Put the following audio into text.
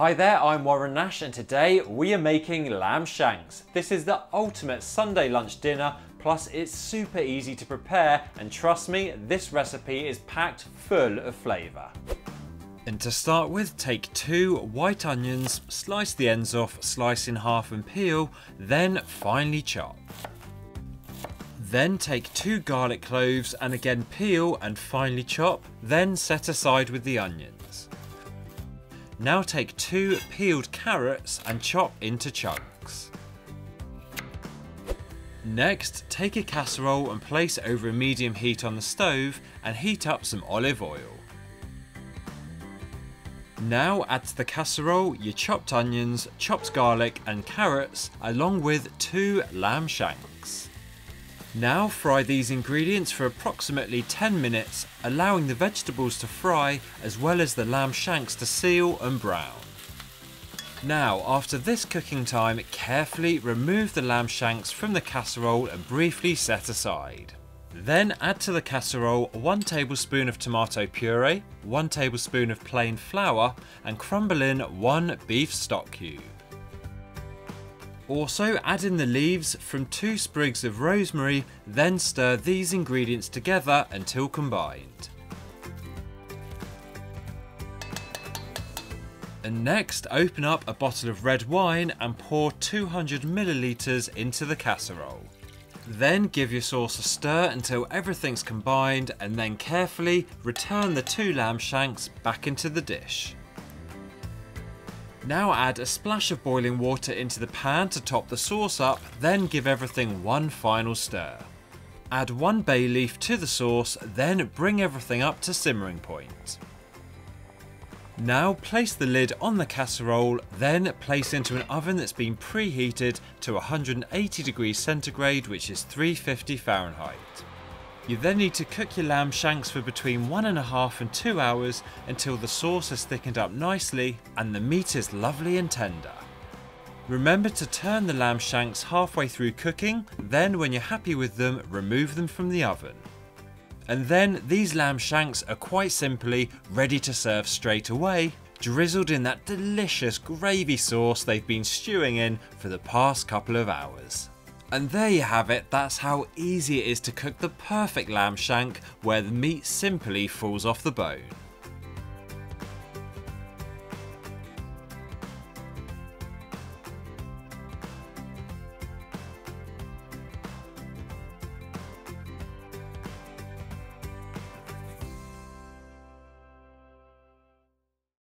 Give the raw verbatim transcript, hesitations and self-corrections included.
Hi there, I'm Warren Nash and today we are making lamb shanks. This is the ultimate Sunday lunch dinner, plus it's super easy to prepare, and trust me, this recipe is packed full of flavour. And to start with, take two white onions, slice the ends off, slice in half and peel, then finely chop. Then take two garlic cloves and again peel and finely chop, then set aside with the onions. Now take two peeled carrots and chop into chunks. Next, take a casserole and place over a medium heat on the stove and heat up some olive oil. Now add to the casserole your chopped onions, chopped garlic and carrots along with two lamb shanks. Now fry these ingredients for approximately ten minutes, allowing the vegetables to fry as well as the lamb shanks to seal and brown. Now after this cooking time, carefully remove the lamb shanks from the casserole and briefly set aside. Then add to the casserole one tablespoon of tomato puree, one tablespoon of plain flour and crumble in one beef stock cube. Also add in the leaves from two sprigs of rosemary, then stir these ingredients together until combined. And next open up a bottle of red wine and pour two hundred millilitres into the casserole. Then give your sauce a stir until everything's combined and then carefully return the two lamb shanks back into the dish. Now add a splash of boiling water into the pan to top the sauce up, then give everything one final stir. Add one bay leaf to the sauce, then bring everything up to simmering point. Now place the lid on the casserole, then place into an oven that's been preheated to one hundred eighty degrees centigrade, which is three hundred fifty Fahrenheit. You then need to cook your lamb shanks for between one and a half and two hours until the sauce has thickened up nicely and the meat is lovely and tender. Remember to turn the lamb shanks halfway through cooking, then when you're happy with them, remove them from the oven. And then these lamb shanks are quite simply ready to serve straight away, drizzled in that delicious gravy sauce they've been stewing in for the past couple of hours. And there you have it, that's how easy it is to cook the perfect lamb shank where the meat simply falls off the bone.